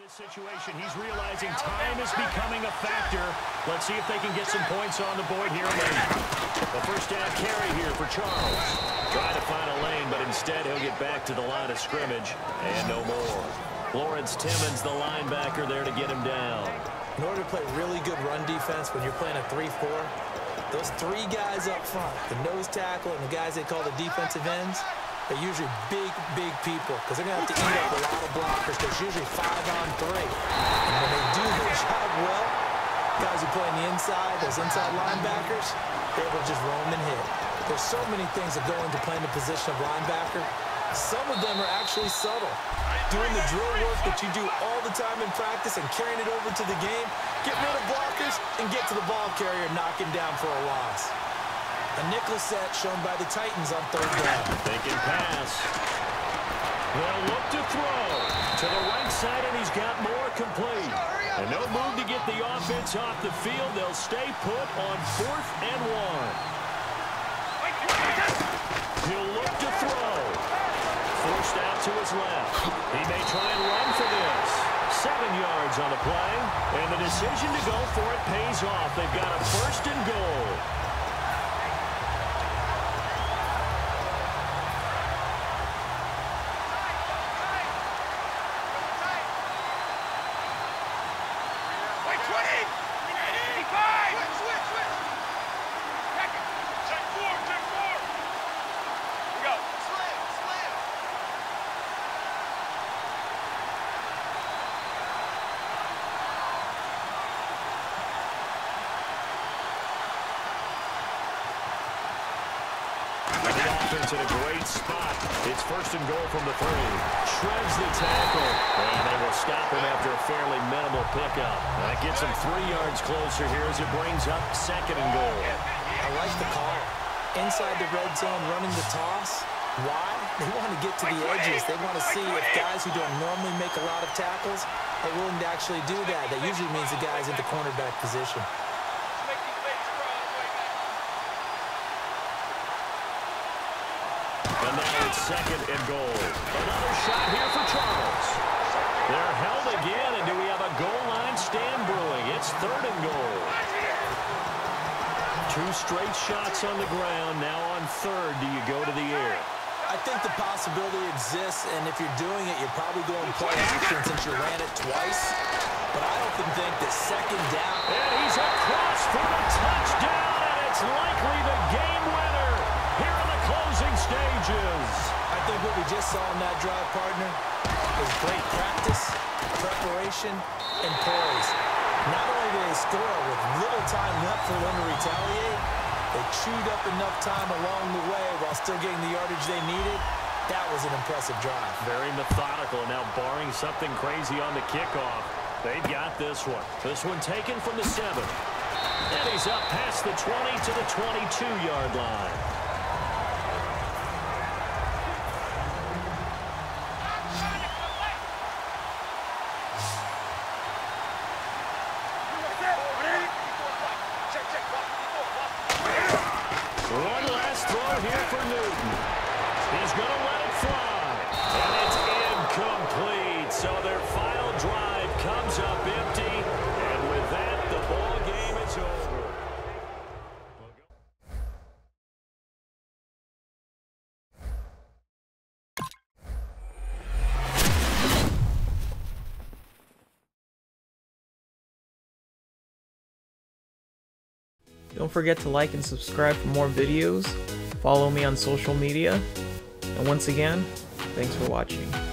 Situation. He's realizing time is becoming a factor. Let's see if they can get some points on the board here late. The first down carry here for Charles. Trying to find a lane, but instead he'll get back to the line of scrimmage and no more. Lawrence Timmons, the linebacker, there to get him down. In order to play really good run defense when you're playing a 3-4, those three guys up front, the nose tackle and the guys they call the defensive ends, they're usually big people because they're going to have to eat up a lot of blockers. There's usually 5 on 3. And when they do their job well, guys who play on the inside, those inside linebackers, they're able to just roam and hit. There's so many things that go into playing the position of linebacker. Some of them are actually subtle. Doing the drill work that you do all the time in practice and carrying it over to the game, get rid of blockers and get to the ball carrier and knock him down for a loss. A nickel set shown by the Titans on 3rd down. Thinking pass. They'll look to throw. To the right side, and he's got more complete. And no move to get the offense off the field. They'll stay put on 4th and 1. He'll look to throw. Forced out to his left. He may try and run for this. 7 yards on the play. And the decision to go for it pays off. They've got a 1st and goal. In a great spot. It's 1st and goal from the 3. Shreds the tackle. And they will stop him after a fairly minimal pickup. That gets him 3 yards closer here as it brings up 2nd and goal. I like the call. Inside the red zone running the toss. Why? They want to get to the edges. They want to see if guys who don't normally make a lot of tackles are willing to actually do that. That usually means the guys at the cornerback position. And now it's 2nd and goal. Another shot here for Charles. They're held again, and do we have a goal line stand brewing? It's 3rd and goal. 2 straight shots on the ground. Now on 3rd, do you go to the air? I think the possibility exists, and if you're doing it, you're probably going play action since you ran it twice. But I don't think that 2nd down. And he's across for the touchdown, and it's likely the game winner here in the closing stages. I think what we just saw in that drive, partner, was great practice, preparation, and poise. Not only did they score with little time left for them to retaliate, they chewed up enough time along the way while still getting the yardage they needed. That was an impressive drive. Very methodical. Now, barring something crazy on the kickoff, they've got this one. This one taken from the 7. And he's up past the 20 to the 22-yard line. One last throw here for Newton. He's going to let it fly. And it's incomplete. So their final drive comes up empty. And with that, the ball game is over. Don't forget to like and subscribe for more videos. Follow me on social media. And once again, thanks for watching.